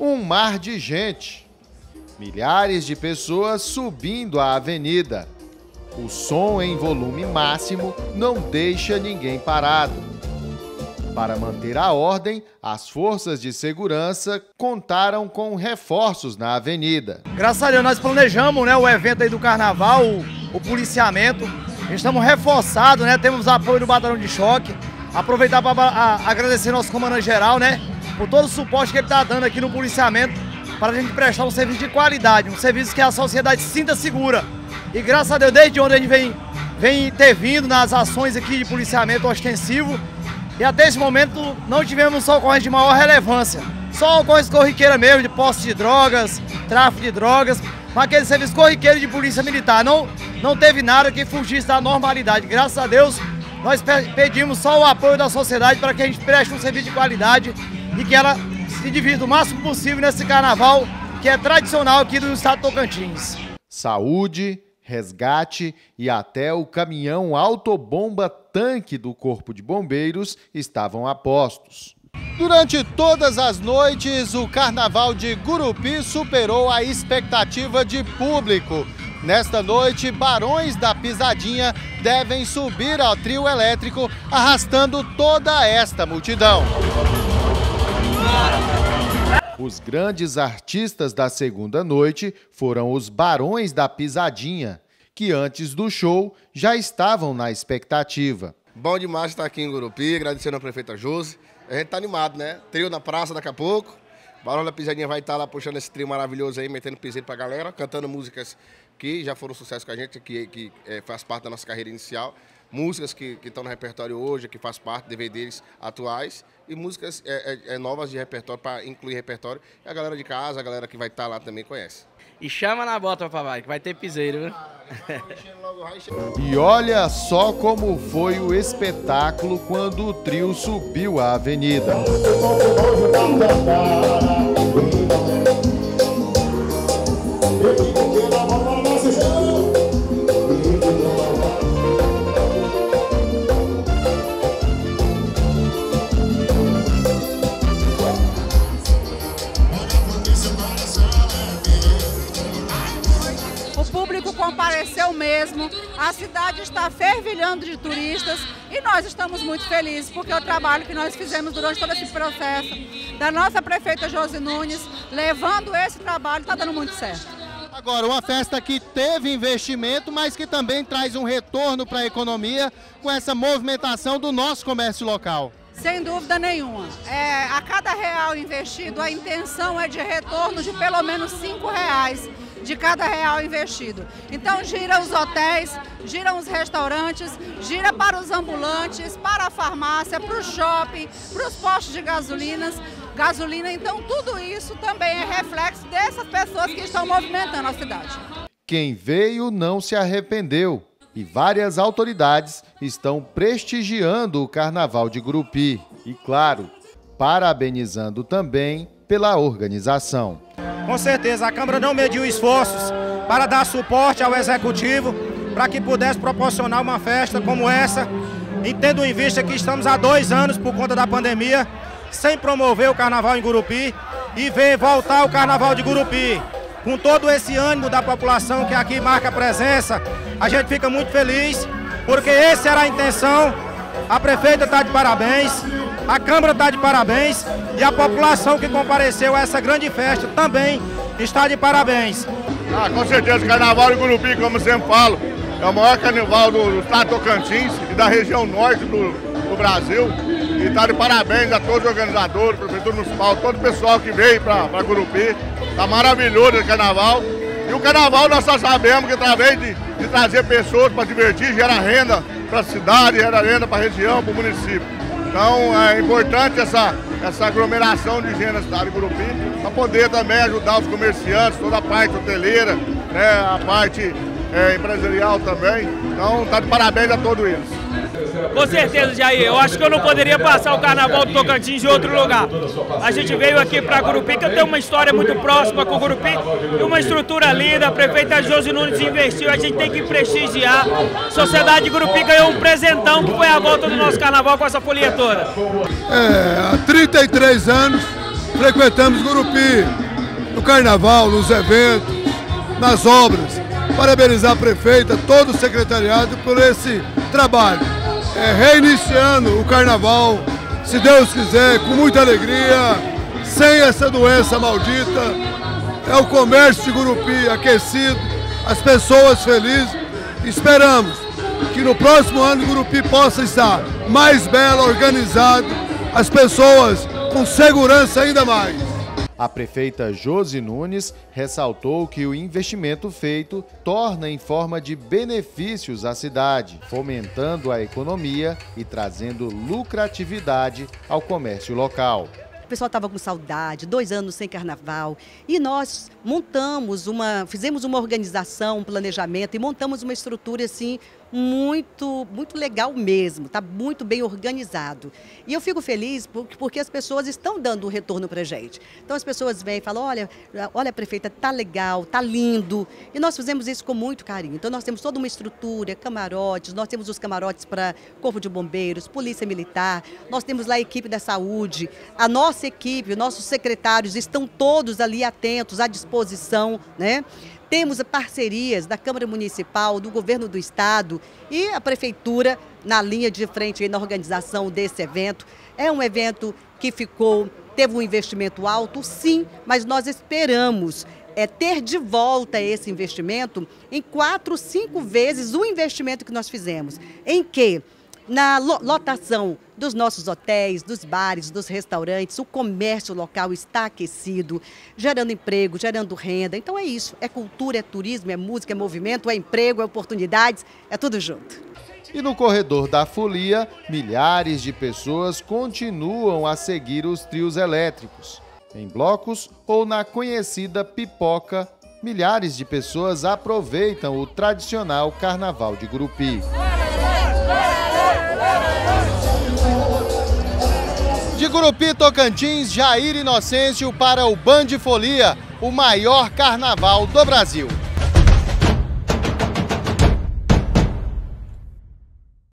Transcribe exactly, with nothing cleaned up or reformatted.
um mar de gente. Milhares de pessoas subindo a avenida. O som em volume máximo não deixa ninguém parado. Para manter a ordem, as forças de segurança contaram com reforços na avenida. Graças a Deus nós planejamos, né, o evento aí do carnaval, o, o policiamento. Estamos reforçados, né, temos apoio do batalhão de choque. Aproveitar para agradecer nosso comandante-geral, né, por todo o suporte que ele está dando aqui no policiamento, para a gente prestar um serviço de qualidade, um serviço que a sociedade se sinta segura. E graças a Deus, desde onde a gente vem, vem intervindo nas ações aqui de policiamento ostensivo, e até esse momento não tivemos só ocorrência de maior relevância. Só ocorrência corriqueira mesmo, de posse de drogas, tráfico de drogas, mas aquele serviço corriqueiro de polícia militar. Não, não teve nada que fugisse da normalidade. Graças a Deus, nós pedimos só o apoio da sociedade para que a gente preste um serviço de qualidade e que ela se divirta o máximo possível nesse carnaval que é tradicional aqui do estado de Tocantins. Saúde, resgate e até o caminhão autobomba-tanque do Corpo de Bombeiros estavam a postos. Durante todas as noites, o Carnaval de Gurupi superou a expectativa de público. Nesta noite, Barões da Pisadinha devem subir ao trio elétrico, arrastando toda esta multidão. Os grandes artistas da segunda noite foram os Barões da Pisadinha, que antes do show já estavam na expectativa. Bom demais estar aqui em Gurupi, agradecendo a prefeita Josi. A gente tá animado, né? Trio na praça daqui a pouco. Barão da Pisadinha vai estar lá puxando esse trio maravilhoso aí, metendo piseiro pra galera, cantando músicas que já foram sucesso com a gente, que, que é, faz parte da nossa carreira inicial. Músicas que estão no repertório hoje, que faz parte de D V Ds atuais, e músicas é, é, é, novas de repertório, para incluir repertório. E a galera de casa, a galera que vai estar lá também conhece. E chama na bota, papai, que vai ter piseiro, viu? E olha só como foi o espetáculo quando o trio subiu a avenida. Compareceu mesmo, a cidade está fervilhando de turistas e nós estamos muito felizes porque o trabalho que nós fizemos durante todo esse processo da nossa prefeita Josi Nunes, levando esse trabalho, está dando muito certo. Agora, uma festa que teve investimento, mas que também traz um retorno para a economia com essa movimentação do nosso comércio local. Sem dúvida nenhuma. É, a cada real investido, a intenção é de retorno de pelo menos cinco reais de cada real investido. Então gira os hotéis, gira os restaurantes, gira para os ambulantes, para a farmácia, para o shopping, para os postos de gasolinas, gasolina. Então tudo isso também é reflexo dessas pessoas que estão movimentando a cidade. Quem veio não se arrependeu. E várias autoridades estão prestigiando o Carnaval de Gurupi. E, claro, parabenizando também pela organização. Com certeza, a Câmara não mediu esforços para dar suporte ao Executivo para que pudesse proporcionar uma festa como essa, e tendo em vista que estamos há dois anos, por conta da pandemia, sem promover o Carnaval em Gurupi, e ver voltar o Carnaval de Gurupi. Com todo esse ânimo da população que aqui marca a presença, a gente fica muito feliz, porque essa era a intenção. A prefeita está de parabéns, a Câmara está de parabéns e a população que compareceu a essa grande festa também está de parabéns. Ah, com certeza, o Carnaval de Gurupi, como eu sempre falo, é o maior carnaval do, do estado de Tocantins e da região norte do, do Brasil. E está de parabéns a todos os organizadores, prefeitura municipal, todo o pessoal que veio para Gurupi. Está maravilhoso esse carnaval. E o carnaval nós só sabemos que através de, de trazer pessoas para divertir, gera renda para a cidade, gera renda para a região, para o município. Então é importante essa, essa aglomeração de gente na cidade de Gurupi, para poder também ajudar os comerciantes, toda a parte hoteleira, né, a parte é, empresarial também. Então está de parabéns a todos eles. Com certeza, Jair. Eu acho que eu não poderia passar o Carnaval do Tocantins em outro lugar. A gente veio aqui para Gurupi, que eu tenho uma história muito próxima com o Gurupi, e uma estrutura linda. A prefeita Josi Nunes investiu, a gente tem que prestigiar. A sociedade de Gurupi ganhou um presentão, que foi a volta do nosso Carnaval com essa folia toda. É, há trinta e três anos frequentamos Gurupi, no carnaval, nos eventos, nas obras. Parabenizar a prefeita, todo o secretariado por esse trabalho. É, reiniciando o carnaval, se Deus quiser, com muita alegria, sem essa doença maldita. É o comércio de Gurupi aquecido, as pessoas felizes. Esperamos que no próximo ano Gurupi possa estar mais belo, organizado, as pessoas com segurança ainda mais. A prefeita Josi Nunes ressaltou que o investimento feito torna em forma de benefícios a cidade, fomentando a economia e trazendo lucratividade ao comércio local. O pessoal estava com saudade, dois anos sem carnaval, e nós montamos uma, fizemos uma organização, um planejamento e montamos uma estrutura assim muito, muito legal mesmo, está muito bem organizado. E eu fico feliz porque, porque as pessoas estão dando um retorno para a gente. Então as pessoas vêm e falam, olha, olha prefeita, tá legal, tá lindo. E nós fizemos isso com muito carinho. Então nós temos toda uma estrutura, camarotes, nós temos os camarotes para Corpo de Bombeiros, Polícia Militar, nós temos lá a equipe da saúde, a nossa equipe, nossos secretários estão todos ali atentos, à disposição, né? Temos parcerias da Câmara Municipal, do Governo do Estado e a Prefeitura na linha de frente aí na organização desse evento. É um evento que ficou, teve um investimento alto, sim, mas nós esperamos é, ter de volta esse investimento em quatro, cinco vezes o investimento que nós fizemos. Em que? Na lotação dos nossos hotéis, dos bares, dos restaurantes, o comércio local está aquecido, gerando emprego, gerando renda. Então é isso, é cultura, é turismo, é música, é movimento, é emprego, é oportunidades, é tudo junto. E no corredor da folia, milhares de pessoas continuam a seguir os trios elétricos. Em blocos ou na conhecida pipoca, milhares de pessoas aproveitam o tradicional Carnaval de Gurupi. De Gurupi, Tocantins, Jair Inocêncio para o Band Folia, o maior carnaval do Brasil.